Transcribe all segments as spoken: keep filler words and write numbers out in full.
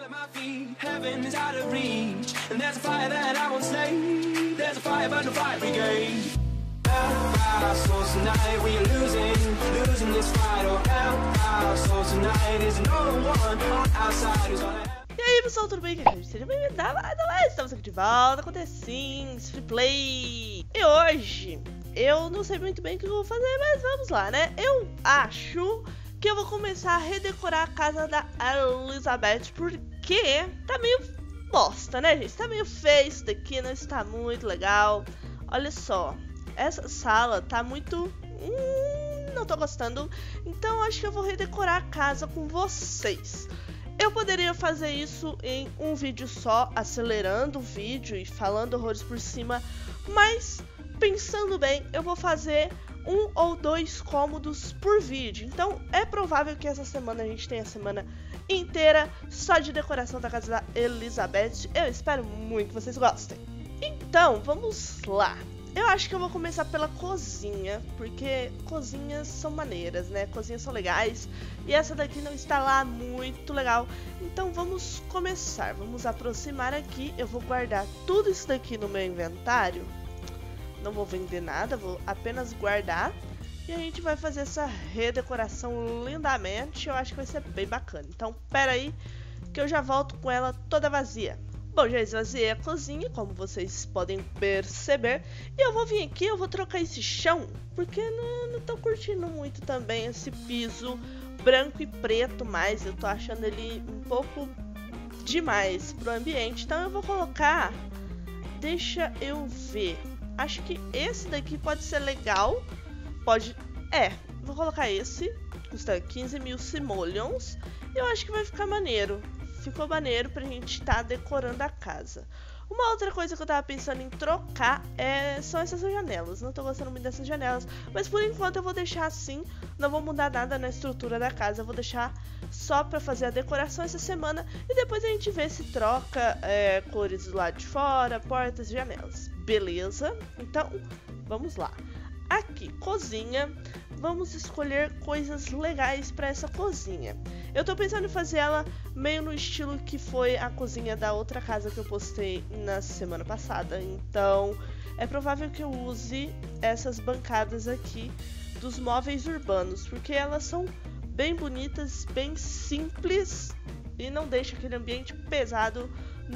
at my feet, heaven is out of reach, and there's a fire that I won't slay. There's a fire, but no fire brigade. Help our souls tonight, we are losing, losing this fight. Oh, help our souls tonight, is no one on our side who's gonna. E aí pessoal, tudo bem? Seja bem-vindo a mais uma live. Estamos aqui de volta com The Sims Free Play. E hoje, eu não sei muito bem o que eu vou fazer, mas vamos lá, né? Eu acho que eu vou começar a redecorar a casa da Elizabeth, porque tá meio bosta, né, gente? Tá meio feio isso daqui, não está muito legal. Olha só, essa sala tá muito... Hum, não tô gostando. Então acho que eu vou redecorar a casa com vocês. Eu poderia fazer isso em um vídeo só, acelerando o vídeo e falando horrores por cima, mas pensando bem, eu vou fazer um ou dois cômodos por vídeo. Então é provável que essa semana a gente tenha a semana inteira só de decoração da casa da Elizabeth. Eu espero muito que vocês gostem. Então vamos lá. Eu acho que eu vou começar pela cozinha, porque cozinhas são maneiras, né? Cozinhas são legais e essa daqui não está lá muito legal. Então vamos começar, vamos aproximar aqui. Eu vou guardar tudo isso daqui no meu inventário. Não vou vender nada, vou apenas guardar. E a gente vai fazer essa redecoração lindamente. Eu acho que vai ser bem bacana. Então pera aí que eu já volto com ela toda vazia. Bom, já esvaziei a cozinha, como vocês podem perceber. E eu vou vir aqui, eu vou trocar esse chão, porque não, não tô curtindo muito também esse piso branco e preto mais. Eu tô achando ele um pouco demais pro ambiente. Então eu vou colocar... Deixa eu ver. Acho que esse daqui pode ser legal. Pode... É, vou colocar esse. Custa quinze mil simoleons. E eu acho que vai ficar maneiro. Ficou maneiro pra gente estar tá decorando a casa. Uma outra coisa que eu tava pensando em trocar é, são essas janelas. Não tô gostando muito dessas janelas, mas por enquanto eu vou deixar assim. Não vou mudar nada na estrutura da casa. Eu vou deixar só pra fazer a decoração essa semana. E depois a gente vê se troca é, cores do lado de fora, portas e janelas. Beleza? Então, vamos lá. Aqui, cozinha. Vamos escolher coisas legais para essa cozinha. Eu tô pensando em fazer ela meio no estilo que foi a cozinha da outra casa que eu postei na semana passada. Então, é provável que eu use essas bancadas aqui dos móveis urbanos, porque elas são bem bonitas, bem simples e não deixa aquele ambiente pesado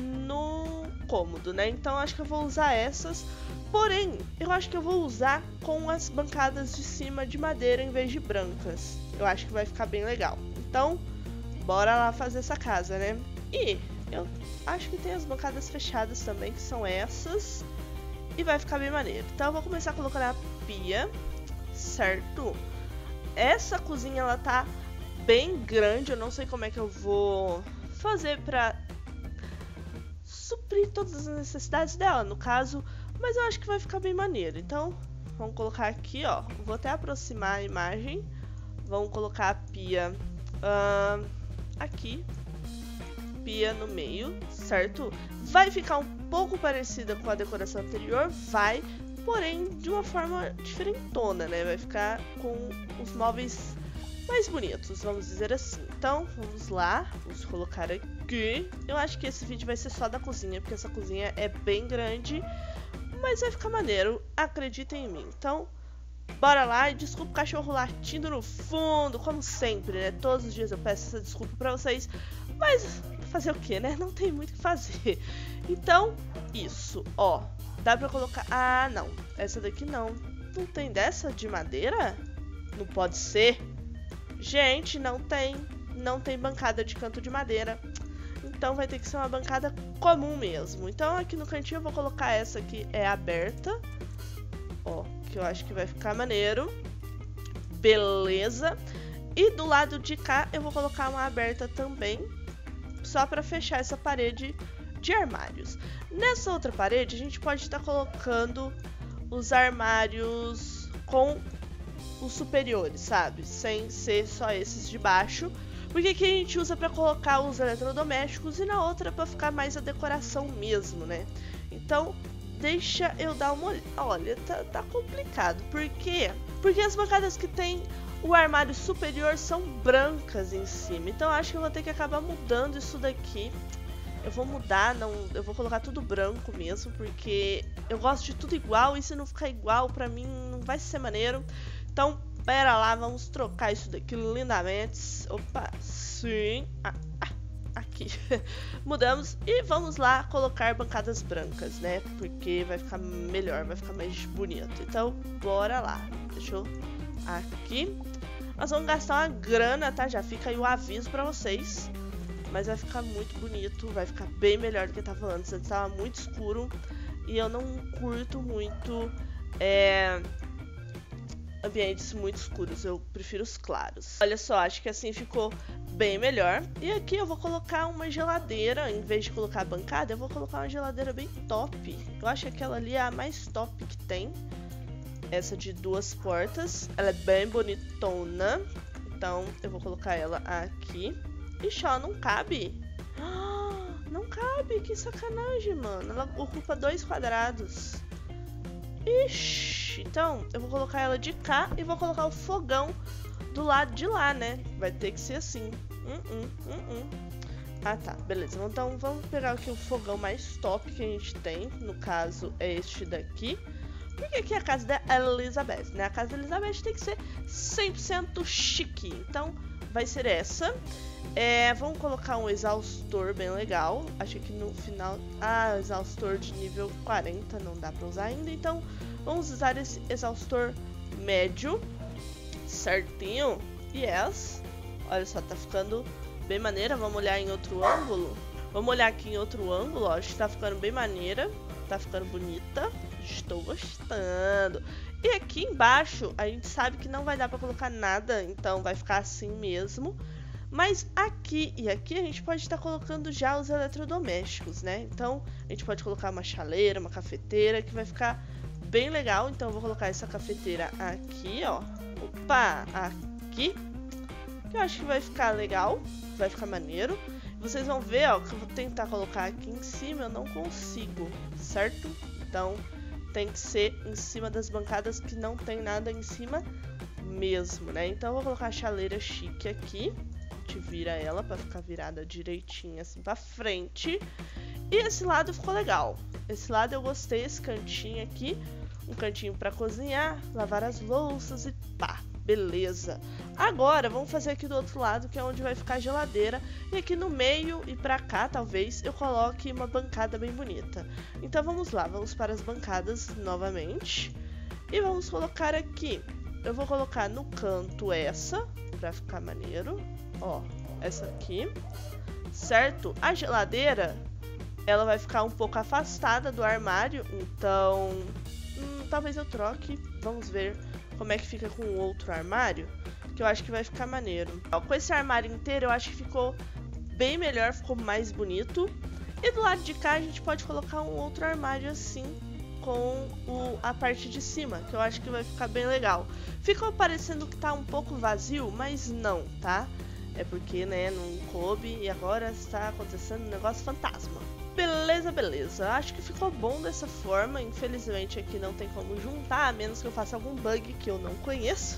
no cômodo, né? Então, acho que eu vou usar essas. Porém, eu acho que eu vou usar com as bancadas de cima de madeira em vez de brancas. Eu acho que vai ficar bem legal. Então, bora lá fazer essa casa, né? E eu acho que tem as bancadas fechadas também, que são essas. E vai ficar bem maneiro. Então eu vou começar a colocar na pia, certo? Essa cozinha, ela tá bem grande. Eu não sei como é que eu vou fazer pra suprir todas as necessidades dela, no caso... Mas eu acho que vai ficar bem maneiro. Então, vamos colocar aqui, ó. Vou até aproximar a imagem. Vamos colocar a pia uh, aqui. Pia no meio, certo? Vai ficar um pouco parecida com a decoração anterior, vai. Porém, de uma forma diferentona, né? Vai ficar com os móveis mais bonitos, vamos dizer assim. Então, vamos lá. Vamos colocar aqui. Eu acho que esse vídeo vai ser só da cozinha, porque essa cozinha é bem grande. Mas vai ficar maneiro, acreditem em mim. Então, bora lá. E desculpa o cachorro latindo no fundo, como sempre, né? Todos os dias eu peço essa desculpa pra vocês. Mas fazer o que, né? Não tem muito o que fazer. Então, isso, ó. Dá pra colocar... Ah, não. Essa daqui não. Não tem dessa de madeira? Não pode ser. Gente, não tem. Não tem bancada de canto de madeira. Então vai ter que ser uma bancada comum mesmo. Então aqui no cantinho eu vou colocar essa aqui, é aberta. Ó, que eu acho que vai ficar maneiro. Beleza. E do lado de cá eu vou colocar uma aberta também, só pra fechar essa parede de armários. Nessa outra parede a gente pode estar colocando os armários com os superiores, sabe? Sem ser só esses de baixo. Porque aqui a gente usa pra colocar os eletrodomésticos e na outra pra ficar mais a decoração mesmo, né? Então, deixa eu dar uma olhada. Olha, tá, tá complicado. Por quê? Porque as bancadas que tem o armário superior são brancas em cima. Então eu acho que eu vou ter que acabar mudando isso daqui. Eu vou mudar, não, eu vou colocar tudo branco mesmo, porque eu gosto de tudo igual, e se não ficar igual, pra mim não vai ser maneiro. Então, pera lá, vamos trocar isso daqui lindamente. Opa, sim, ah, ah, aqui. Mudamos e vamos lá colocar bancadas brancas, né? Porque vai ficar melhor, vai ficar mais bonito. Então, bora lá. Deixa eu... Aqui. Nós vamos gastar uma grana, tá? Já fica aí o aviso pra vocês. Mas vai ficar muito bonito, vai ficar bem melhor do que tava antes. Antes tava muito escuro e eu não curto muito é, ambientes muito escuros. Eu prefiro os claros. Olha só, acho que assim ficou bem melhor. E aqui eu vou colocar uma geladeira. Em vez de colocar a bancada, eu vou colocar uma geladeira bem top. Eu acho que aquela ali é a mais top que tem. Essa de duas portas. Ela é bem bonitona. Então eu vou colocar ela aqui. Ixi, ela não cabe. Ah, não cabe, que sacanagem, mano. Ela ocupa dois quadrados. Ixi, então eu vou colocar ela de cá e vou colocar o fogão do lado de lá, né? Vai ter que ser assim. Hum, hum, hum, hum. Ah, tá, beleza. Então vamos pegar aqui o fogão mais top que a gente tem. No caso, é este daqui. Porque aqui é a casa da Elizabeth, né? A casa da Elizabeth tem que ser cem por cento chique. Então, vai ser essa. É, vamos colocar um exaustor bem legal. Acho que no final... Ah, exaustor de nível quarenta não dá pra usar ainda. Então, vamos usar esse exaustor médio. Certinho. Yes. Olha só, tá ficando bem maneira. Vamos olhar em outro ângulo. Vamos olhar aqui em outro ângulo. Ó, acho que tá ficando bem maneira. Tá ficando bonita. Estou gostando. E aqui embaixo, a gente sabe que não vai dar pra colocar nada. Então, vai ficar assim mesmo. Mas aqui e aqui a gente pode estar colocando já os eletrodomésticos, né? Então, a gente pode colocar uma chaleira, uma cafeteira, que vai ficar bem legal. Então, eu vou colocar essa cafeteira aqui, ó. Opa, aqui. Que eu acho que vai ficar legal, vai ficar maneiro. Vocês vão ver, ó, que eu vou tentar colocar aqui em cima, eu não consigo, certo? Então, tem que ser em cima das bancadas que não tem nada em cima mesmo, né? Então, eu vou colocar a chaleira chique aqui. A gente vira ela pra ficar virada direitinho assim pra frente. E esse lado ficou legal. Esse lado eu gostei, esse cantinho aqui. Um cantinho pra cozinhar, lavar as louças e pá, beleza. Agora vamos fazer aqui do outro lado, que é onde vai ficar a geladeira. E aqui no meio e pra cá, talvez, eu coloque uma bancada bem bonita. Então vamos lá, vamos para as bancadas novamente. E vamos colocar aqui. Eu vou colocar no canto essa, pra ficar maneiro. Ó, essa aqui, certo? A geladeira, ela vai ficar um pouco afastada do armário, então hum, talvez eu troque. Vamos ver como é que fica com o outro armário, que eu acho que vai ficar maneiro. Ó, com esse armário inteiro, eu acho que ficou bem melhor, ficou mais bonito. E do lado de cá, a gente pode colocar um outro armário assim, com o, a parte de cima, que eu acho que vai ficar bem legal. Ficou parecendo que tá um pouco vazio, mas não, tá? É porque, né, não coube e agora está acontecendo um negócio fantasma. Beleza, beleza. Acho que ficou bom dessa forma. Infelizmente aqui não tem como juntar, a menos que eu faça algum bug que eu não conheço.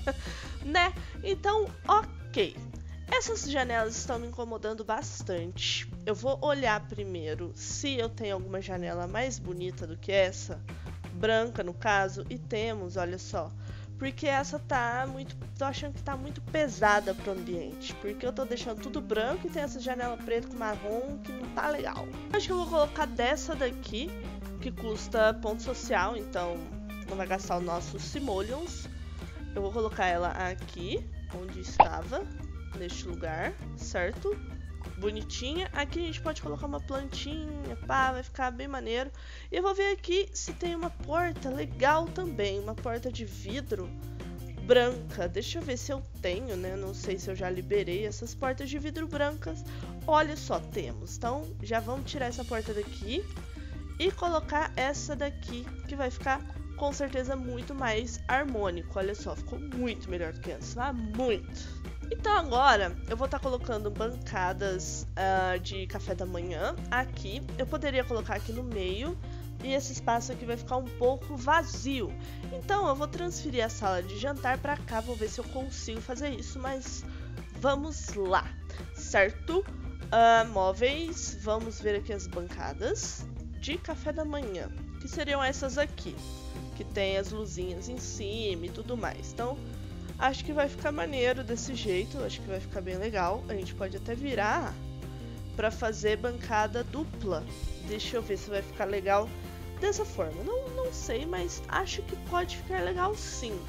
Né? Então, ok. Essas janelas estão me incomodando bastante. Eu vou olhar primeiro se eu tenho alguma janela mais bonita do que essa. Branca, no caso. E temos, olha só. Porque essa tá muito... Tô achando que tá muito pesada pro ambiente. Porque eu tô deixando tudo branco e tem essa janela preta com marrom que não tá legal. Acho que eu vou colocar dessa daqui, que custa ponto social, então não vai gastar o nosso simoleons. Eu vou colocar ela aqui, onde estava, neste lugar, certo? Bonitinha. Aqui a gente pode colocar uma plantinha, pá, vai ficar bem maneiro. E eu vou ver aqui se tem uma porta legal também, uma porta de vidro branca. Deixa eu ver se eu tenho, né? Não sei se eu já liberei essas portas de vidro brancas. Olha só, temos. Então, já vamos tirar essa porta daqui e colocar essa daqui, que vai ficar com certeza muito mais harmônico. Olha só, ficou muito melhor do que antes, tá? Muito! Então agora eu vou estar tá colocando bancadas uh, de café da manhã aqui. Eu poderia colocar aqui no meio, e esse espaço aqui vai ficar um pouco vazio. Então eu vou transferir a sala de jantar para cá, vou ver se eu consigo fazer isso, mas vamos lá, certo? Uh, móveis, vamos ver aqui as bancadas de café da manhã, que seriam essas aqui, que tem as luzinhas em cima e tudo mais. Então acho que vai ficar maneiro desse jeito, acho que vai ficar bem legal. A gente pode até virar para fazer bancada dupla. Deixa eu ver se vai ficar legal dessa forma. Não, não sei, mas acho que pode ficar legal sim.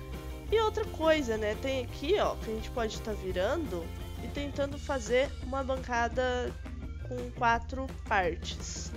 E outra coisa, né? Tem aqui, ó, que a gente pode estar virando e tentando fazer uma bancada com quatro partes.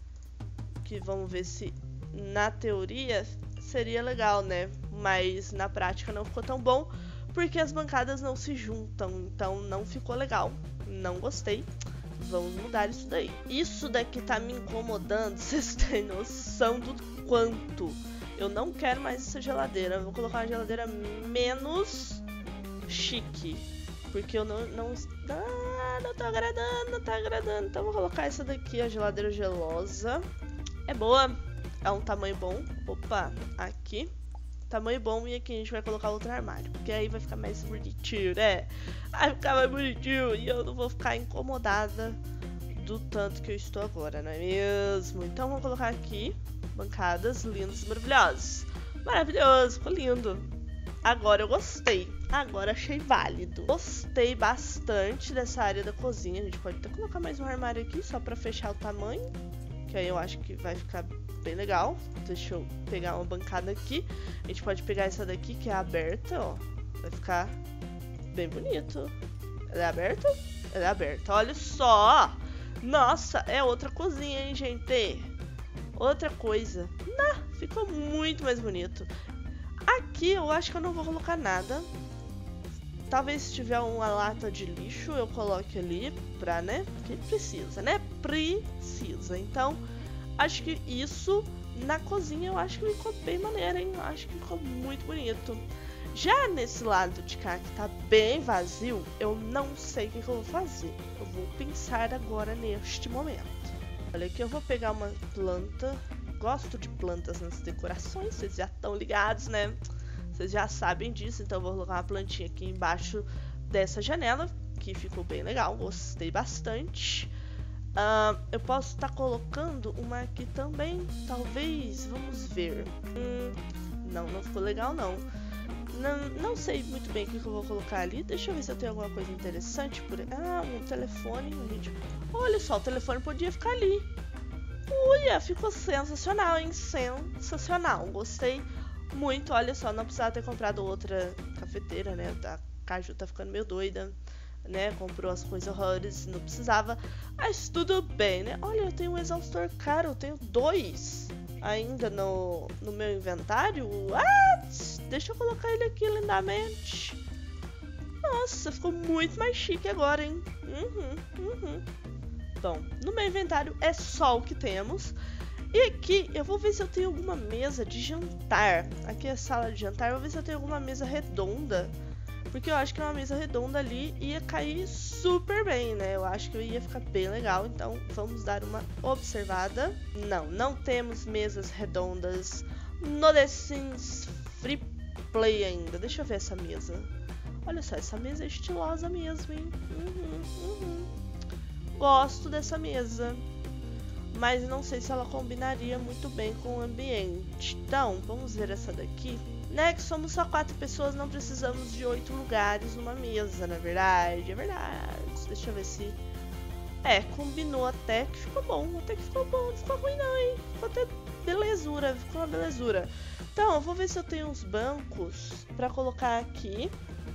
Que vamos ver se na teoria seria legal, né? Mas na prática não ficou tão bom, porque as bancadas não se juntam, então não ficou legal. Não gostei. Vamos mudar isso daí. Isso daqui tá me incomodando, vocês têm noção do quanto. Eu não quero mais essa geladeira. Vou colocar uma geladeira menos chique, porque eu não... não, ah, não tô agradando, não tá agradando. Então vou colocar essa daqui, a geladeira gelosa. É boa, é um tamanho bom. Opa, aqui. Tamanho bom, e aqui a gente vai colocar outro armário, porque aí vai ficar mais bonitinho, né? Vai ficar mais bonitinho e eu não vou ficar incomodada do tanto que eu estou agora, não é mesmo? Então vamos colocar aqui bancadas lindas, maravilhosas. Maravilhoso, ficou lindo. Agora eu gostei, agora achei válido. Gostei bastante dessa área da cozinha. A gente pode até colocar mais um armário aqui só pra fechar o tamanho, que aí eu acho que vai ficar bem legal. Deixa eu pegar uma bancada aqui. A gente pode pegar essa daqui que é aberta, ó. Vai ficar bem bonito. Ela é aberta? Ela é aberta. Olha só! Nossa, é outra cozinha, hein, gente? Outra coisa. Nah, ficou muito mais bonito. Aqui eu acho que eu não vou colocar nada. Talvez se tiver uma lata de lixo eu coloque ali pra, né? Porque precisa, né? Precisa. Então, acho que isso na cozinha eu acho que ficou bem maneiro, hein? Eu acho que ficou muito bonito. Já nesse lado de cá que tá bem vazio, eu não sei o que, que eu vou fazer. Eu vou pensar agora neste momento. Olha aqui, eu vou pegar uma planta. Gosto de plantas nas decorações, vocês já estão ligados, né? Vocês já sabem disso, então eu vou colocar uma plantinha aqui embaixo dessa janela, que ficou bem legal, gostei bastante. Uh, eu posso estar tá colocando uma aqui também, talvez, vamos ver. Hum, não, não ficou legal não. Não, não sei muito bem o que, que eu vou colocar ali. Deixa eu ver se eu tenho alguma coisa interessante por aí. Ah, um telefone, gente. Olha só, o telefone podia ficar ali. Uia, ficou sensacional, hein? Sensacional, gostei muito. Olha só, não precisava ter comprado outra cafeteira, né? A Caju tá ficando meio doida, né? Comprou as coisas horrores, não precisava. Mas tudo bem, né? Olha, eu tenho um exaustor caro, eu tenho dois ainda no, no meu inventário. What? Deixa eu colocar ele aqui lindamente. Nossa, ficou muito mais chique agora, hein? Uhum, uhum. Bom, no meu inventário é só o que temos. E aqui eu vou ver se eu tenho alguma mesa de jantar. Aqui é a sala de jantar, eu vou ver se eu tenho alguma mesa redonda. Porque eu acho que uma mesa redonda ali ia cair super bem, né? Eu acho que ia ficar bem legal, então vamos dar uma observada. Não, não temos mesas redondas no The Sims Free Play ainda. Deixa eu ver essa mesa. Olha só, essa mesa é estilosa mesmo, hein? Uhum, uhum. Gosto dessa mesa, mas não sei se ela combinaria muito bem com o ambiente. Então, vamos ver essa daqui. Né, que somos só quatro pessoas, não precisamos de oito lugares numa mesa, na verdade. É verdade. Deixa eu ver se... É, combinou até que ficou bom. Até que ficou bom, não ficou ruim não, hein? Ficou até belezura, ficou uma belezura. Então, eu vou ver se eu tenho uns bancos pra colocar aqui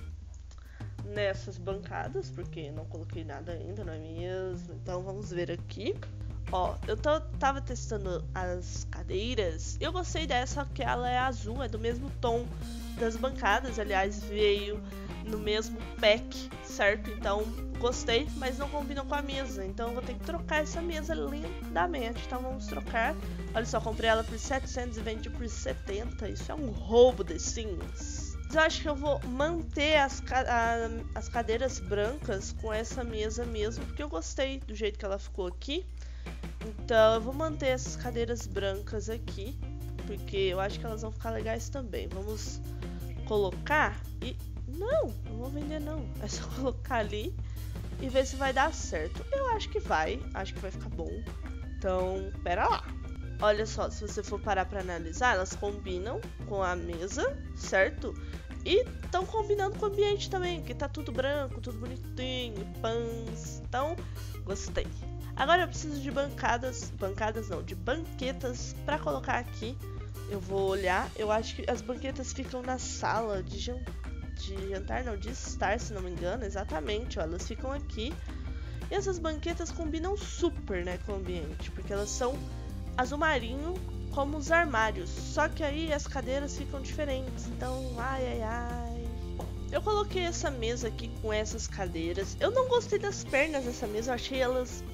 nessas bancadas, porque não coloquei nada ainda, não é mesmo? Então vamos ver aqui. Ó, eu tô, tava testando as cadeiras. Eu gostei dessa, que ela é azul, é do mesmo tom das bancadas. Aliás, veio no mesmo pack, certo? Então gostei, mas não combina com a mesa. Então eu vou ter que trocar essa mesa lindamente. Então vamos trocar. Olha só, comprei ela por setecentos e vendi por setenta. Isso é um roubo de Sims. Eu acho que eu vou manter as, ca a, as cadeiras brancas com essa mesa mesmo, porque eu gostei do jeito que ela ficou aqui. Então eu vou manter essas cadeiras brancas aqui, porque eu acho que elas vão ficar legais também. Vamos colocar e... Não, não vou vender não. É só colocar ali e ver se vai dar certo. Eu acho que vai, acho que vai ficar bom. Então, pera lá. Olha só, se você for parar pra analisar, elas combinam com a mesa, certo? E estão combinando com o ambiente também, que tá tudo branco, tudo bonitinho, pães. Então, gostei. Agora eu preciso de bancadas, bancadas não, de banquetas pra colocar aqui. Eu vou olhar, eu acho que as banquetas ficam na sala de jantar, de jantar não, de estar, se não me engano, exatamente, ó, elas ficam aqui. E essas banquetas combinam super, né, com o ambiente, porque elas são azul marinho como os armários, só que aí as cadeiras ficam diferentes, então, ai, ai, ai. Eu coloquei essa mesa aqui com essas cadeiras, eu não gostei das pernas dessa mesa, eu achei elas,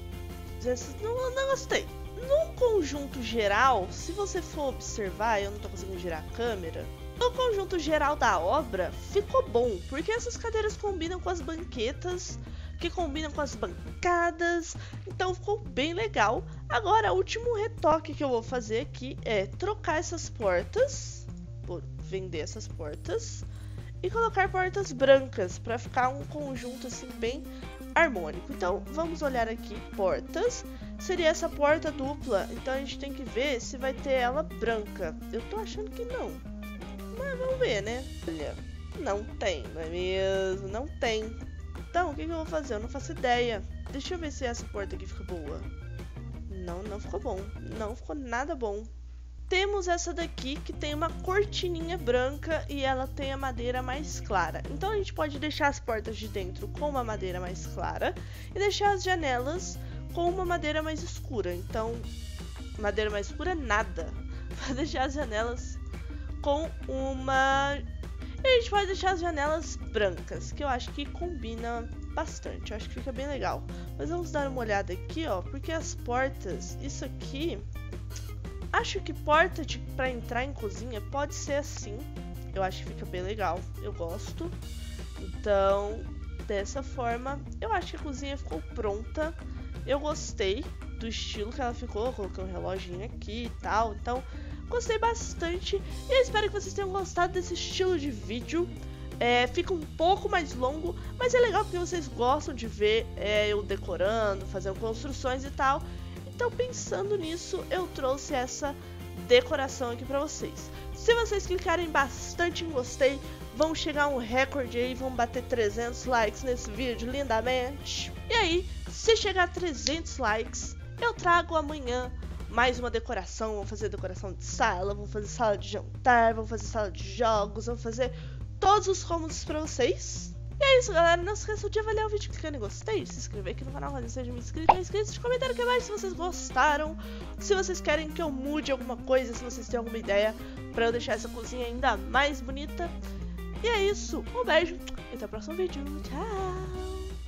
não, não gostei. No conjunto geral, se você for observar, eu não tô conseguindo girar a câmera, no conjunto geral da obra, ficou bom, porque essas cadeiras combinam com as banquetas, que combinam com as bancadas, então ficou bem legal. Agora, o último retoque que eu vou fazer aqui é trocar essas portas, vou vender essas portas, e colocar portas brancas, para ficar um conjunto assim bem harmônico. Então, vamos olhar aqui, portas, seria essa porta dupla, então a gente tem que ver se vai ter ela branca. Eu tô achando que não, mas vamos ver, né? Olha, não tem, não é mesmo? Não tem. Então, o que, que eu vou fazer? Eu não faço ideia. Deixa eu ver se essa porta aqui fica boa. Não, não ficou bom. Não ficou nada bom. Temos essa daqui que tem uma cortininha branca e ela tem a madeira mais clara. Então, a gente pode deixar as portas de dentro com uma madeira mais clara e deixar as janelas com uma madeira mais escura. Então, madeira mais escura, nada. Vou deixar as janelas com uma... E a gente pode deixar as janelas brancas, que eu acho que combina bastante, eu acho que fica bem legal. Mas vamos dar uma olhada aqui, ó, porque as portas, isso aqui, acho que porta de, pra entrar em cozinha pode ser assim, eu acho que fica bem legal, eu gosto. Então, dessa forma, eu acho que a cozinha ficou pronta, eu gostei do estilo que ela ficou, coloquei um reloginho aqui e tal, então... Gostei bastante e eu espero que vocês tenham gostado desse estilo de vídeo. É, fica um pouco mais longo, mas é legal porque vocês gostam de ver é, eu decorando, fazendo construções e tal. Então, pensando nisso, eu trouxe essa decoração aqui pra vocês. Se vocês clicarem bastante em gostei, vão chegar a um recorde aí, vão bater trezentos likes nesse vídeo lindamente. E aí, se chegar a trezentos likes, eu trago amanhã mais uma decoração. Vamos fazer decoração de sala, vamos fazer sala de jantar, vamos fazer sala de jogos, vamos fazer todos os cômodos pra vocês. E é isso, galera, não se esqueça de avaliar o vídeo clicando em gostei, se inscrever aqui no canal caso seja inscrito, não esqueça de comentar aqui abaixo se vocês gostaram, se vocês querem que eu mude alguma coisa, se vocês têm alguma ideia pra eu deixar essa cozinha ainda mais bonita. E é isso, um beijo e até o próximo vídeo, tchau!